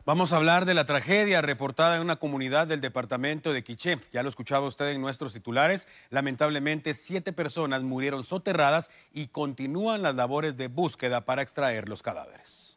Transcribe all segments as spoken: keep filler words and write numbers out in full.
Vamos a hablar de la tragedia reportada en una comunidad del departamento de Quiché. Ya lo escuchaba usted en nuestros titulares. Lamentablemente, siete personas murieron soterradas y continúan las labores de búsqueda para extraer los cadáveres.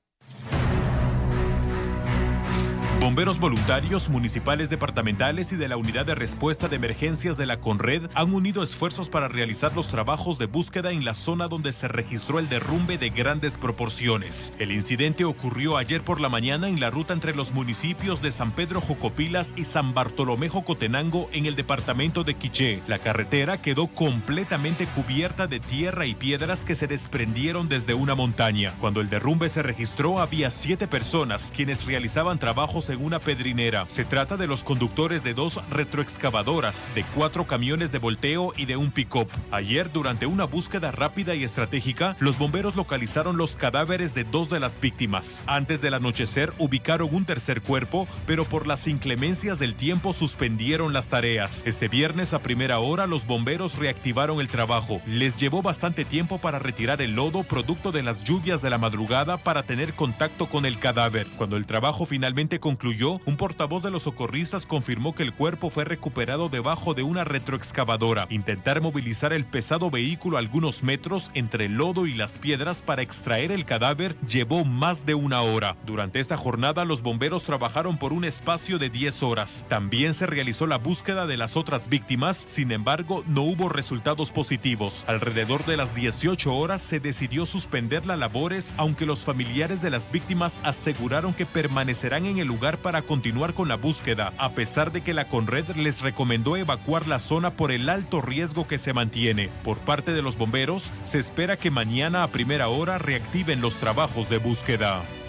Bomberos voluntarios, municipales, departamentales y de la Unidad de Respuesta de Emergencias de la Conred han unido esfuerzos para realizar los trabajos de búsqueda en la zona donde se registró el derrumbe de grandes proporciones. El incidente ocurrió ayer por la mañana en la ruta entre los municipios de San Pedro Jocopilas y San Bartolomé Jocotenango en el departamento de Quiché. La carretera quedó completamente cubierta de tierra y piedras que se desprendieron desde una montaña. Cuando el derrumbe se registró, había siete personas quienes realizaban trabajos en una pedrinera. Se trata de los conductores de dos retroexcavadoras, de cuatro camiones de volteo y de un pick-up. Ayer, durante una búsqueda rápida y estratégica, los bomberos localizaron los cadáveres de dos de las víctimas. Antes del anochecer, ubicaron un tercer cuerpo, pero por las inclemencias del tiempo suspendieron las tareas. Este viernes a primera hora, los bomberos reactivaron el trabajo. Les llevó bastante tiempo para retirar el lodo producto de las lluvias de la madrugada para tener contacto con el cadáver. Cuando el trabajo finalmente concluyó, Concluyó, un portavoz de los socorristas confirmó que el cuerpo fue recuperado debajo de una retroexcavadora. Intentar movilizar el pesado vehículo a algunos metros entre el lodo y las piedras para extraer el cadáver llevó más de una hora. Durante esta jornada, los bomberos trabajaron por un espacio de diez horas. También se realizó la búsqueda de las otras víctimas, sin embargo, no hubo resultados positivos. Alrededor de las dieciocho horas se decidió suspender las labores, aunque los familiares de las víctimas aseguraron que permanecerán en el lugar para continuar con la búsqueda, a pesar de que la Conred les recomendó evacuar la zona por el alto riesgo que se mantiene. Por parte de los bomberos, se espera que mañana a primera hora reactiven los trabajos de búsqueda.